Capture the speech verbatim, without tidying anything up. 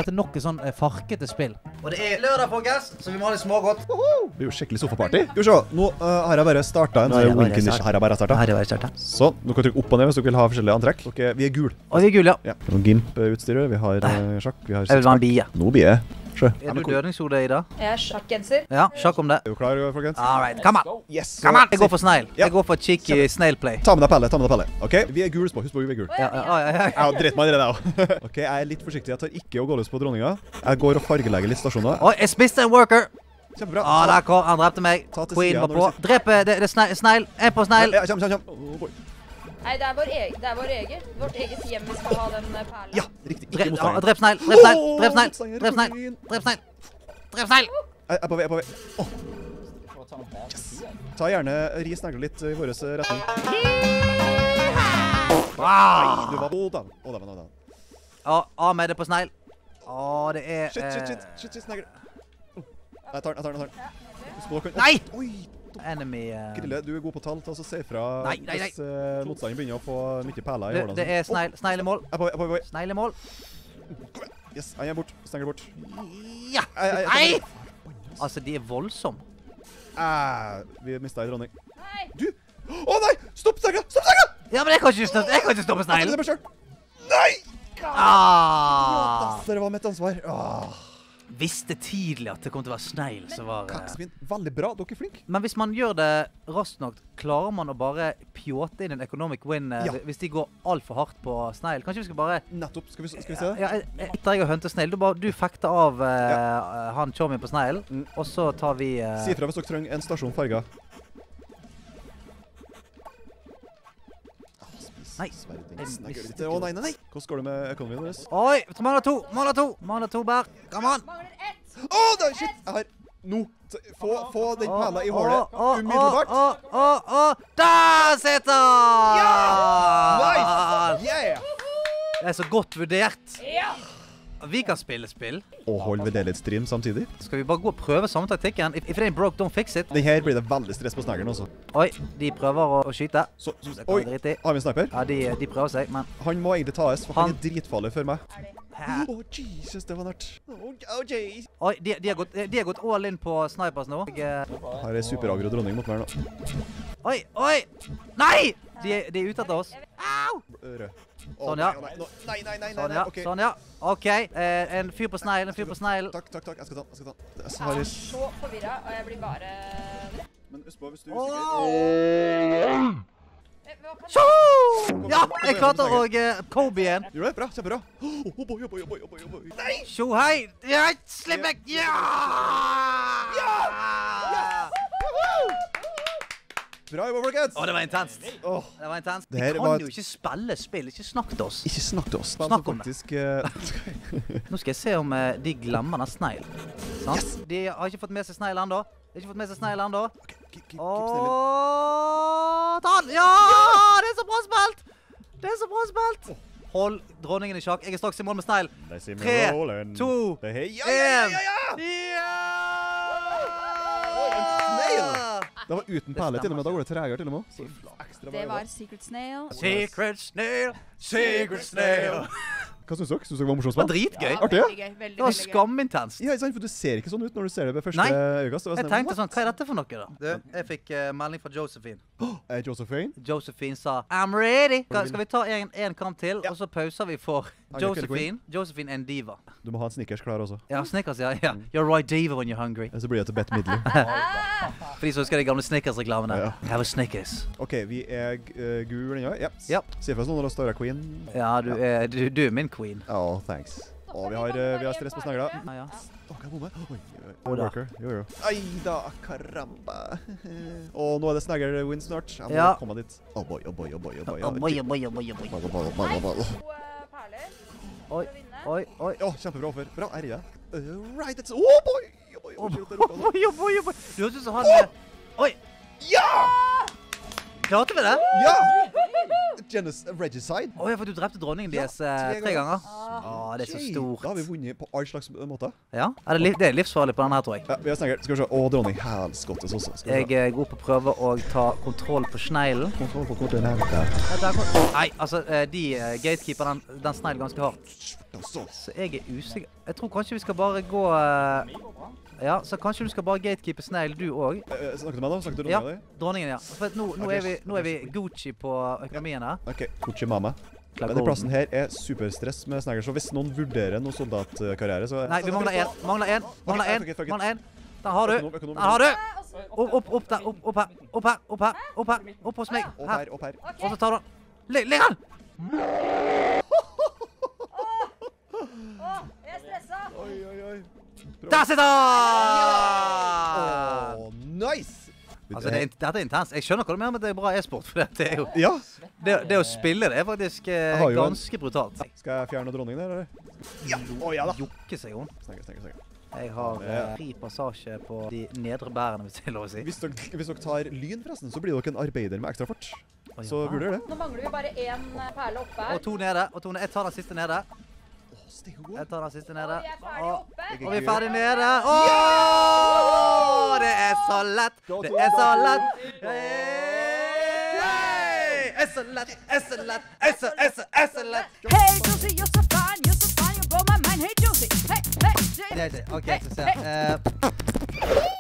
Dette er nok et sånn eh, farkete spill. Og det er lørdag, folkens, så vi må ha litt smågodt. Det blir jo skikkelig sofaparty. Skal vi se, nå uh, har jeg bare startet en. Nå er Winkenish. Her har jeg bare startet. Her har jeg bare startet. Så, nå kan du trykke opp og ned hvis du vil ha forskjellige antrekk. Ok, vi er gul. Og vi er gul, ja. Ja. Noen Gimp-utstyret, vi har uh, sjakk, vi har Jeg vil være en bie. Nå bie. Sjø. Er du dødningshode i dag? Jeg er sjakkgenser. Ja, sjakk om det. Er du klar, folkens? All right, come on. Yes. Come on. Jeg går for snegl. Ja. Jeg går for cheeky snail play. Ta med deg pelle, ta med deg pelle. Ok, vi er gul, husk på, vi er gul. Ja, ja, ja, ja. Jeg har dritt meg allerede, jeg. Ok, jeg er litt forsiktig, jeg tar ikke å gå løs på dronninga. Jeg går og fargelegger litt stasjoner. Oi, jeg spiste en worker. Kjempebra. Ah, der kom, han drepte meg. Ta til Queen siden var når på. du Drep, det, det er snegl, snegl. En på snegl. Ja, kjem, kjem, kjem. Oh, boy. Nei, det er vår egen. Det er vår egen. Vårt eget hjem vi skal ha den eh, perlen. Ja, riktig, ikke Drep, ah, motstander. drep snegl, drep snegl, Åh, drep snegl, motstander, drep snegl, Queen. drep snegl. Drep snegl. Jeg er på vei, jeg er på vei. Åh. Yes. Ta gjerne ri snegler litt i vår retning. Ah. Du var på den. Å, den, den, den. Ja, av med det på snegl. Å, det er... Shit, shit, shit, eh, shit, shit, snegler. Oh. Jeg tar den, jeg tar den, jeg tar den. Husk på dere. Nei! Oi, Enemy... eh, Grille, du er god på tall, ta så si fra Nei, nei, nei. hvis uh, motstanderen begynner å få mye perler i Det, hårene. det er snegl, snegl i mål. Jeg er på vei, jeg er på vei. Snegl i mål. Yes, jeg er bort, snegler bort. Ja! Jeg- jeg- jeg- Nei! Altså, de er voldsomme. Eh, vi mistet en dronning. Nei. Du! Å nei! Stopp snegler! Stopp snegler! Ja, men jeg kan ikke stoppe, jeg kan ikke stoppe Jeg tar snegl. det meg selv. Nei! Ah! Dere var mitt ansvar. Ah. Visste tidlig at det kom til å være snegl som var... eh, Kaksen min, veldig bra, dere er flink. Men hvis man gjør det raskt nok, klarer man å bare pjåte inn en economic win eh, Ja. hvis de går alt for hardt på snegl. Kanskje vi skal bare... Nettopp, skal vi, skal vi se det? Ja, jeg- jeg- etter jeg har huntet snegl, du, bare, du fekter av eh, han chommy på snegl, Mm. og så tar vi... eh, Si fra hvis dere trenger en stasjon farga. Nei. Sverding, Jeg snegler mistet litt. Å nei, nei, nei. Hvordan går det med økonomien deres? Oi, vi mangler to, mangler to, mangler to bær. Come on. Mangler ett. Å, det er shit! Jeg har... Nå! T- Få, få den perla i håret. Umiddelbart. Å, å, å, der sitter Nice! han! Yeah! Det er så godt vurdert. Ja. Vi kan spille spill. Og hold ved det litt stream samtidig. Skal vi bare gå og prøve samme taktikken? If, if it ain't broke, don't fix it. Den her blir det veldig stress på sneglen også. Oi, de prøver å, å skyte. Så, så, Det kan oi, vi drite i. har vi en sniper? Ja, de, de prøver seg, men... Han må egentlig tas, for han, Han- er dritfarlig for meg. Er det? Hæ? Å, Jesus, det var nært. Å, oh, jeez. Oi, de, de, har gått, de har gått all in på snipers nå. Jeg, eh, Her er superagro dronning mot meg nå. oi, oi! Nei! De, er- de er ute etter oss. Au! Rød. Å, Sånn, ja. Nei, nei, nei, nei, nei, Sånn, nei, ja. ok. Sånn, ja. OK. Eh, en fyr på snegl, en fyr på snegl. Takk, takk, takk. Jeg skal ta den, jeg skal ta den. Det er Jeg er Saharis. så forvirret, og jeg blir bare... Men husk på, hvis du er Åh! usikker... Eh, hva kan Tjo! Kom, Ja, kom, kom, jeg kom, klarte kom, å uh, Kobe igjen. Gjør det? Bra, kjempebra. Oh, boy, oh, boy, oh, boy, oh, boy, oh, boy. Nei! Tjo, hei! Ja, slipp meg! Ja! Bra jobba, folkens. Å, det var intenst. Åh, Det var intenst. Det Vi her kan var jo et- ikke spille spill. Ikke snakk til oss. ikke snakk til oss. Snakk om det. faktisk, eh, Nå skal jeg se om eh, de glemmer den sneglen. Sant? Yes! De har ikke fått med seg snegl ennå. De har ikke fått med seg snegl ennå. Ok, keep, keep, keep snillen. Åh, ta den! Ja! Det er så bra spilt! Det er så bra spilt! Hold dronningen i sjakk. Jeg er straks i mål med snegl. They see me Tre, rolling. to, Det er- ja, ja, ja, ja, ja! Ja! Oi, en snail! Det var uten perle til og med. Da går det tregere til og med. Så ekstra Det bra var jobba. Secret Snail. Secret snail, secret snail. Hva synes dere? Synes dere det var morsomt Det var spill? dritgøy. Artig, ja? Veldig gøy, veldig, Det var veldig gøy. skamintenst. Ja, ikke sant? For du ser ikke sånn ut når du ser det ved første Nei. øyekast. Det var Jeg sånn, tenkte what? sånn, hva er dette for noe da? Du, jeg fikk eh, melding fra Josephine. Er Josephine? Josephine sa, I'm ready. Skal, skal vi ta en, en kamp til, Ja. og så pauser vi for I'm your killer Josephine. Josephine en diva. Du må ha en Snickers klar også. Ja, Snickers, ja. ja. You're right diva when you're hungry. Så blir det til Bette Midler. For de som husker de gamle Snickers-reklamene. Ja. Have a Snickers. Ok, vi er uh, gul ennå. Ja. Ja. Si fra oss noen når det står Queen. Ja, du er, du, du er min queen. Åh, thanks. Åh, vi har, eh, vi har stress på snegler. Ja, ja. Åh, kan jeg bomme? Oi, oi, Å da. worker. Jo, jo. Ai da, karamba. Åh, nå er det snegler-win snart. Jeg må Ja. komme dit. Åh, boy, åh, boy, åh, boy, åh, boy. Oh, boy, oh, boy, oh, boy, oh, boy. Ball, ball, ball, ball, ball. To eh, perler Oi, for å vinne. oi, oi. Åh, kjempebra offer. Bra, er det? Uh, right, it's... Åh, boy! Åh, boy, Oh, åh, boy, der oppe, oh, boy, oh, boy, oh, boy. Du hørtes ut som han med... Oi, Ja! klarte vi det? Ja! Genus Regicide. Oi, for du drepte dronningen Ja, deres eh, tre tre ganger. ganger. Å, det er så Ok, stort. Da har vi vunnet på all slags måter. Ja, er det, liv, det er livsfarlig på denne her, tror jeg. Ja, vi er snegler. Skal vi se. Å, dronning helskottes også. Skal vi Jeg se. er god på å prøve å ta kontroll på sneglen. Kontroll på kortet her. Nei, altså, eh, de eh, gatekeeper den, den sneglen ganske hardt. Så. Så jeg er usikker. Jeg tror kanskje vi skal bare gå... eh, Ja, så kanskje du skal bare gatekeepe snegl, du også. Eh, Snakker du med meg da? Snakker du Ja, dronninga di? dronningen, ja. For at nå, nå, Ok. er vi, nå er vi Gucci på økonomien her. Ok, Gucci mama. Klar Denne golden. plassen her er superstress med snegler, så hvis noen vurderer noe soldatkarriere, så... Nei, vi mangler en. Mangler en. Mangler Ok, en. fuck it, fuck it. Mangler en. Den har du. Økonom, økonom, Den har du. Og så- Opp, opp, opp der. Opp, opp her. Opp her. Opp her. Opp her. Opp hos meg. Opp Her. her, opp her. OK. Og så tar du den. Ligg ligg den! Å, jeg er stressa. Oi, oi, oi. Der sitter Åh, den! nice! Altså, det er, int- dette er intens. Jeg skjønner hva du mener med at det er bra e-sport, for det er jo... Ja, Det, det å spille det er faktisk eh, har jo en- ganske brutalt. skal jeg fjerne dronningen der, eller? Ja, å ja da. Jokke seg hun. Snegler, snegler, snegler. Jeg har eh, fri passasje på de nedre bærene, hvis det er lov å si. Hvis dere, hvis dere tar lyn forresten, så blir dere en arbeider med ekstra fart. Å, Så ja. vurder det. Nå mangler vi bare én perle oppe her. Og to nede. Og to nede. Jeg tar den siste nede. Åh, stig og god. Jeg tar den siste Og nede. vi er ferdig Og, oppe. Jeg- og vi er ferdig nede. Åh! Det er så lett. Det er så lett. Hey! Er så lett. Er så lett. Er så, er så, er så lett. Hey Josie, you're so fine, you're so fine, you blow my mind. Hey Josie, hey, hey, Det er det. OK, så ser jeg. Eh,